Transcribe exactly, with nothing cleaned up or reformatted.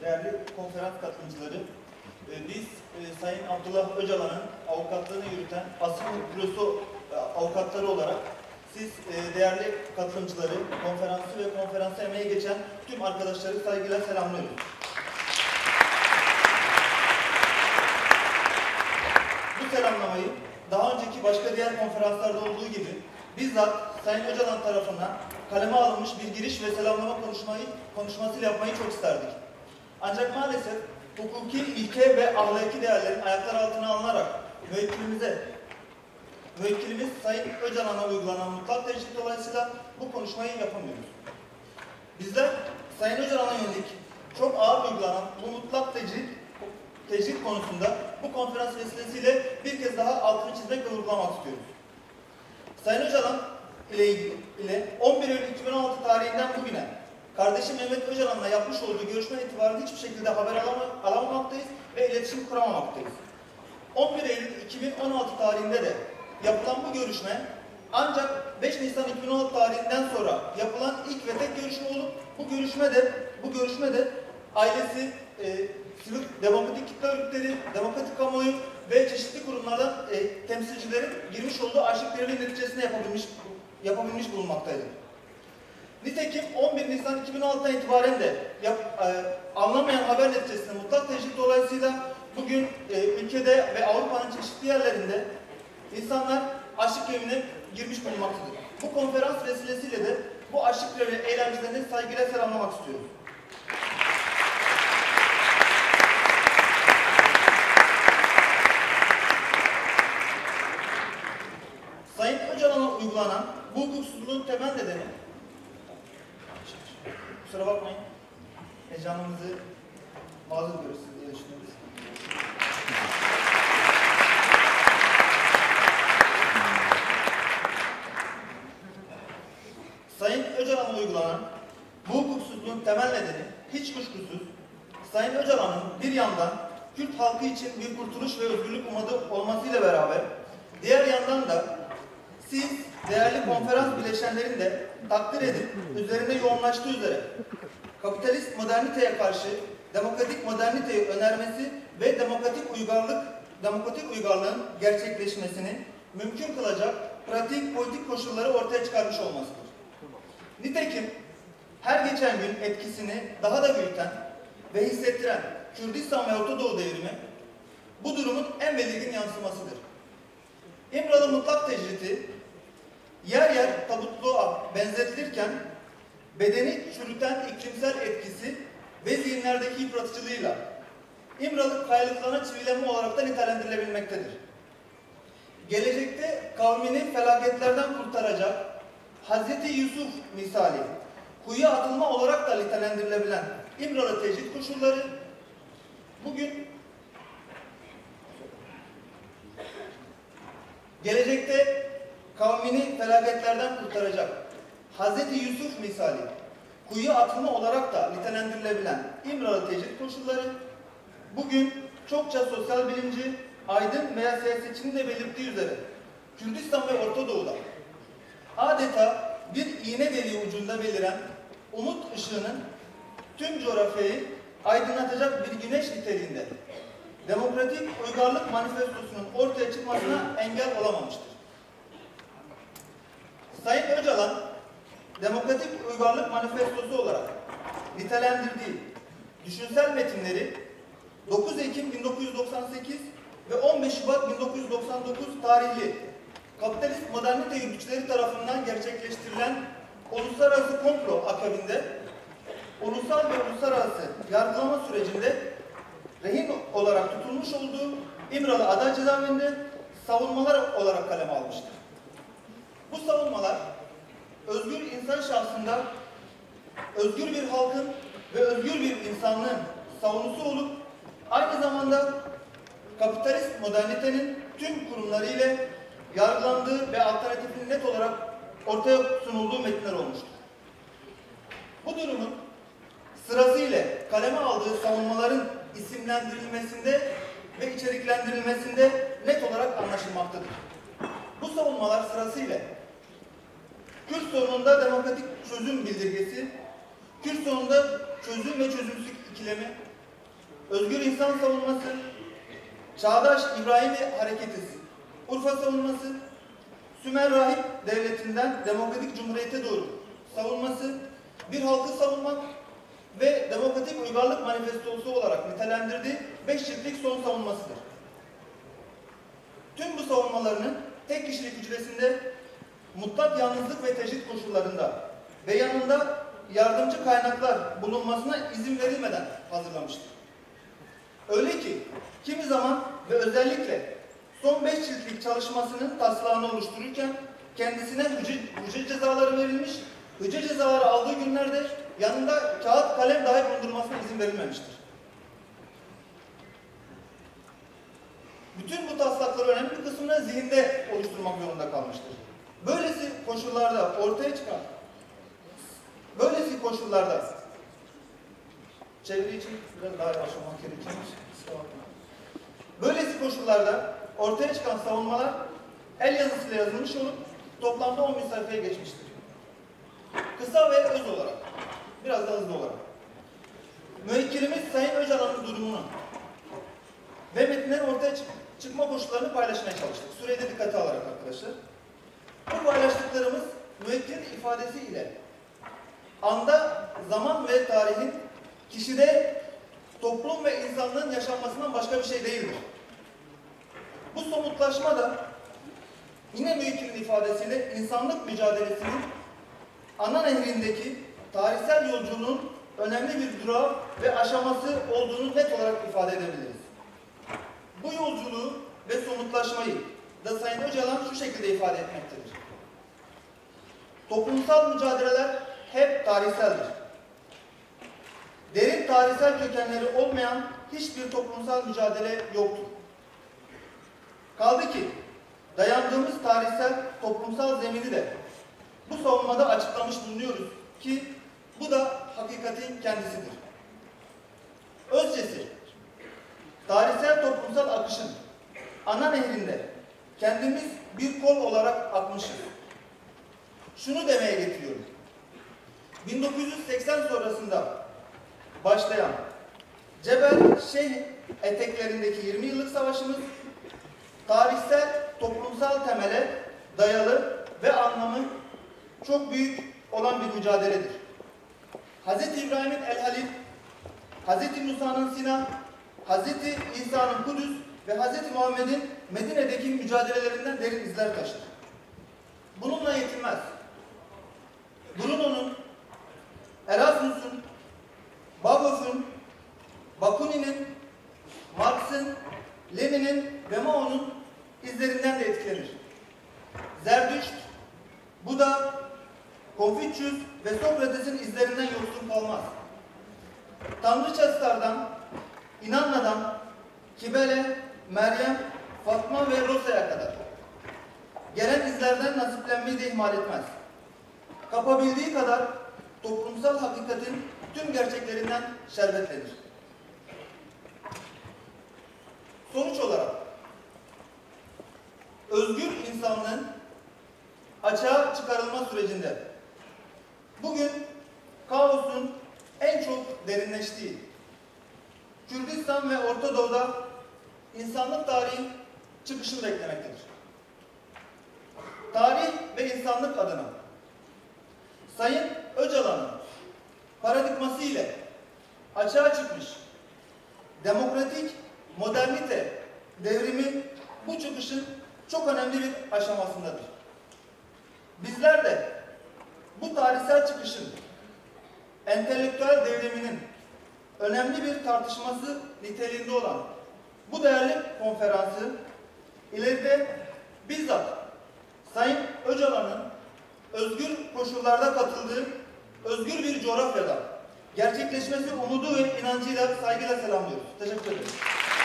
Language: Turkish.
değerli konferans katılımcıları, biz Sayın Abdullah Öcalan'ın avukatlığını yürüten Asrın Burosu avukatları olarak siz değerli katılımcıları, konferansı ve konferansa emeği geçen tüm arkadaşları saygıyla selamlıyoruz. Bu selamlamayı daha önceki başka diğer konferanslarda olduğu gibi bizzat Sayın Öcalan tarafından kaleme alınmış bir giriş ve selamlama konuşmayı, konuşmasıyla yapmayı çok isterdik. Ancak maalesef hukuki ilke ve ahlaki değerlerin ayaklar altına alınarak müvekkilimize, müvekkilimiz Sayın Öcalan'a uygulanan mutlak tecrit dolayısıyla bu konuşmayı yapamıyoruz. Bizler Sayın Öcalan'a yönelik çok ağır uygulanan bu mutlak tecrit, tecrit konusunda bu konferans vesilesiyle bir kez daha altını çizmek ve vurgulamak istiyoruz. Sayın Öcalan ile ilgili ile on bir Eylül iki bin on altı tarihinden bugüne kardeşim Mehmet Öcalan'la yapmış olduğu görüşme itibarıyla hiçbir şekilde haber alama, alamamaktayız ve iletişim kuramamaktayız. on bir Eylül iki bin on altı tarihinde de yapılan bu görüşme ancak beş Nisan iki bin on altı tarihinden sonra yapılan ilk ve tek görüşme olup bu görüşme de bu görüşme de ailesi, e, sivil demokratik kitle örgütleri, demokratik kamuoyu ve çeşitli kurumlardan e, temsilcilerin girmiş olduğu arşiv görevinin neticesinde yapabilmiş, yapabilmiş bulunmaktaydı. Nitekim on bir Nisan iki bin on altıdan itibaren de yap, e, anlamayan haber neticesinde mutlak tecrit dolayısıyla bugün e, ülkede ve Avrupa'nın çeşitli yerlerinde insanlar açlık grevine girmiş bulunmaktadır. Bu konferans vesilesiyle de bu açlık grevi eylemcilerini saygıyla selamlamak istiyoruz. Sayın Öcalan'a uygulanan bu hukuksuzluğun temel nedeni, kusura bakmayın, heyecanımızı mazur görürsünüz diye düşünüyoruz. Sayın Öcalan'a uygulanan bu hukuksuzluğun temel nedeni hiç kuşkusuz Sayın Öcalan'ın bir yandan Kürt halkı için bir kurtuluş ve özgürlük umudu olmasıyla beraber diğer yandan da siz değerli konferans bileşenlerin de takdir edip üzerinde yoğunlaştığı üzere kapitalist moderniteye karşı demokratik moderniteyi önermesi ve demokratik uygarlık, demokratik uygarlığın gerçekleşmesini mümkün kılacak pratik politik koşulları ortaya çıkarmış olmasıdır. Nitekim her geçen gün etkisini daha da büyüten ve hissettiren Kürdistan ve Orta Doğu devrimi bu durumun en belirgin yansımasıdır. İmralı mutlak tecriti yer yer tabutluğa benzetilirken bedeni çürüten iklimsel etkisi ve zihinlerdeki yıpratıcılığıyla İmralı kayalıklarına çivileme olarak da nitelendirilebilmektedir. Gelecekte kavmini felaketlerden kurtaracak Hazreti Yusuf misali kuyuya atılma olarak da nitelendirilebilen İmralı tecrit koşulları bugün gelecekte kavmini felaketlerden kurtaracak Hazreti Yusuf misali kuyuya atılma olarak da nitelendirilebilen İmralı tecrit koşulları bugün çokça sosyal bilimci, aydın veya siyasetçinin de belirttiği üzere Kürdistan ve Orta Doğu'da adeta bir iğne deliği ucunda beliren umut ışığının tüm coğrafyayı aydınlatacak bir güneş niteliğinde demokratik uygarlık manifestosunun ortaya çıkmasına engel olamamıştır. Sayın Öcalan, demokratik uygarlık manifestosu olarak nitelendirdiği düşünsel metinleri dokuz Ekim bin dokuz yüz doksan sekiz ve on beş Şubat bin dokuz yüz doksan dokuz tarihli kapitalist modernite yürütücüleri tarafından gerçekleştirilen uluslararası komplo akabinde ulusal ve uluslararası yargılama sürecinde rehin olarak tutulmuş olduğu İmralı Ada Cezaevinde savunmalar olarak kaleme almıştır. Bu savunmalar özgür insan şahsında özgür bir halkın ve özgür bir insanlığın savunusu olup aynı zamanda kapitalist modernitenin tüm kurumları ile yargılandığı ve alternatifinin net olarak ortaya sunulduğu metinler olmuştur. Bu durumun sırasıyla kaleme aldığı savunmaların isimlendirilmesinde ve içeriklendirilmesinde net olarak anlaşılmaktadır. Bu savunmalar sırasıyla Kürt sorununda demokratik çözüm bildirgesi, Kürt sorununda çözüm ve çözümsüzlük ikilemi, özgür insan savunması, çağdaş İbrahimi hareketi, Urfa savunması, Sümer rahip devletinden demokratik cumhuriyete doğru savunması, bir halkı savunmak ve demokratik uygarlık manifestosu olarak nitelendirdiği beş ciltlik son savunmasıdır. Tüm bu savunmalarını tek kişilik hücresinde mutlak yalnızlık ve tecrit koşullarında ve yanında yardımcı kaynaklar bulunmasına izin verilmeden hazırlamıştır. Öyle ki kimi zaman ve özellikle son beş ciltlik çalışmasının taslağını oluştururken kendisine hücre, hücre cezaları verilmiş, hücre cezaları aldığı günlerde yanında kağıt kalem dahi bulundurmasına izin verilmemiştir. Bütün bu taslakları önemli bir kısmını zihinde oluşturmak zorunda kalmıştır. Böylesi koşullarda ortaya çıkan, böylesi koşullarda, çeviri için biraz daha yavaşlamak gerekirmiş. Böylesi koşullarda ortaya çıkan savunmalar el yazısıyla yazılmış olup toplamda on bin sayfaya geçmiştir. Kısa ve öz olarak, biraz da hızlı olarak. Müvekkilimiz Sayın Öcalan'ın durumunu ve metninden ortaya çık çıkma koşullarını paylaşmaya çalıştık. Süreyi de dikkate alarak arkadaşlar. Bu paylaştıklarımız müvekkilin ifadesi ile anda, zaman ve tarihin kişide toplum ve insanlığın yaşanmasından başka bir şey değildir. Bu somutlaşma da yine müvekkilin ifadesiyle insanlık mücadelesinin ana nehrindeki tarihsel yolculuğun önemli bir durağı ve aşaması olduğunu net olarak ifade edebiliriz. Bu yolculuğu ve somutlaşmayı da Sayın Öcalan şu şekilde ifade etmektedir. Toplumsal mücadeleler hep tarihseldir. Derin tarihsel kökenleri olmayan hiçbir toplumsal mücadele yoktur. Kaldı ki dayandığımız tarihsel toplumsal zemini de bu savunmada açıklamış bulunuyoruz ki bu da hakikatin kendisidir. Özcesi, tarihsel toplumsal akışın ana nehrinde kendimiz bir kol olarak akmışız. Şunu demeye getiriyorum. bin dokuz yüz seksen sonrasında başlayan Cebel Şeyh eteklerindeki yirmi yıllık savaşımız tarihsel toplumsal temele dayalı ve anlamı çok büyük olan bir mücadeledir. Hazreti İbrahim'in El Halil, Hazreti Musa'nın Sina, Hazreti İsa'nın Kudüs ve Hazreti Muhammed'in Medine'deki mücadelelerinden derin izler taşır. Bununla yetinmez. Bruno'nun, Erasmus'un, Bagos'un, Bakunin'in, Marx'ın, Lenin'in ve Mao'nun izlerinden de etkilenir. Zerdüşt, Buda, Konfüçyüs ve Sokrates'in izlerinden yoksun kalmaz. Tanrıçaslardan, İnanna'dan, Kibele, Meryem, Fatma ve Rosa'ya kadar gelen izlerden nasiplenmeyi de ihmal etmez. Kapabildiği kadar toplumsal hakikatin tüm gerçeklerinden şerbetlenir. Sonuç olarak özgür insanlığın açığa çıkarılma sürecinde bugün kaosun en çok derinleştiği Kürdistan ve Orta Doğu'da insanlık tarihi çıkışını beklemektedir. Tarih ve insanlık adına Sayın Öcalan'ın paradigması ile açığa çıkmış demokratik modernite devrimi bu çıkışın çok önemli bir aşamasındadır. Bizler de bu tarihsel çıkışın entelektüel devriminin önemli bir tartışması niteliğinde olan bu değerli konferansı ileride bizzat Sayın Öcalan'ın özgür koşullarda katıldığı özgür bir coğrafyada gerçekleşmesi umudu ve inancıyla saygıyla selamlıyoruz. Teşekkür ederim.